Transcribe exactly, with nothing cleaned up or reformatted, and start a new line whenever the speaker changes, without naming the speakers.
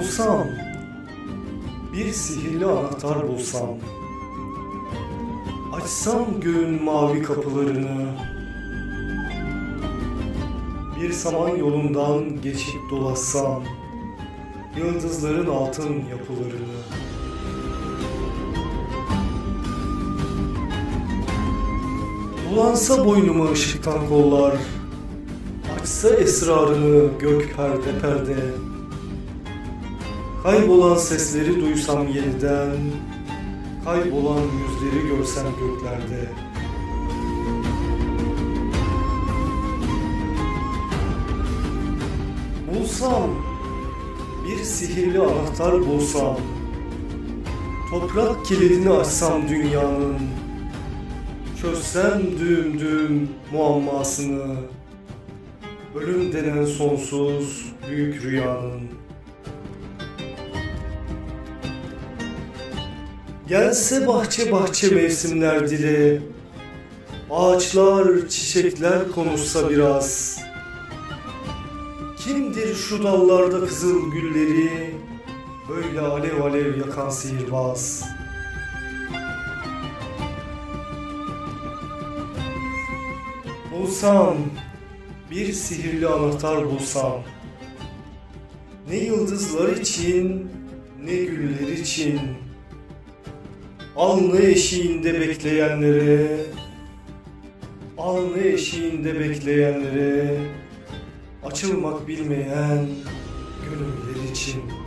Bulsam, bir sihirli anahtar bulsam, açsam göğün mavi kapılarını, bir saman yolundan geçip dolaşsam yıldızların altın yapılarını, bulansa boynuma ışıktan kollar, açsa esrarını gök perde perde, kaybolan sesleri duysam yeniden, kaybolan yüzleri görsem göklerde. Bulsam, bir sihirli anahtar bulsam, toprak kilidini açsam dünyanın, çözsem düğüm düğüm muammasını, ölüm denen sonsuz büyük rüyanın. Gelse bahçe bahçe mevsimler dile, ağaçlar, çiçekler konuşsa biraz. Kimdir şu dallarda kızıl gülleri, böyle alev alev yakan sihirbaz? Bulsam, bir sihirli anahtar bulsam, ne yıldızlar için, ne güller için, alnı eşiğinde bekleyenlere, alnı eşiğinde bekleyenlere, açılmak bilmeyen gönüller için.